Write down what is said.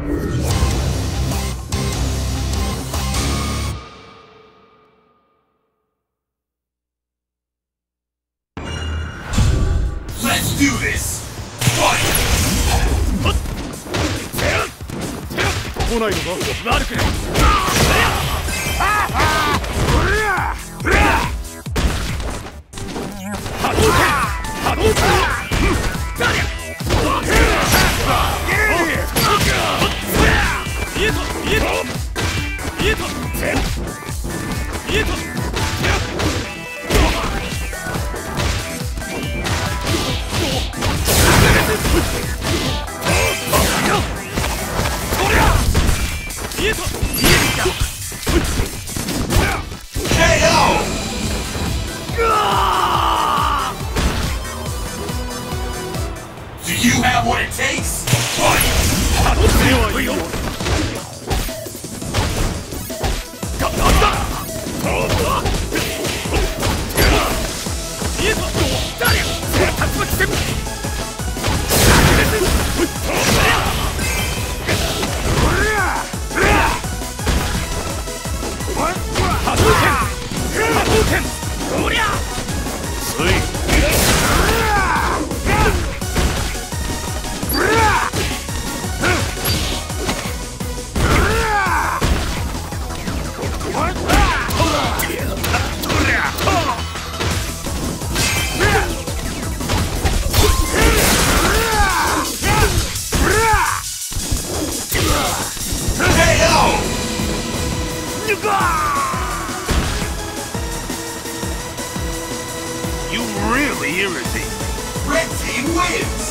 Let's do this! Fight! 来ないのか悪くね波動拳波動拳見えた見えた見えた見えた Do you have what it takes? Fight! 'You really irritate. Red team wins!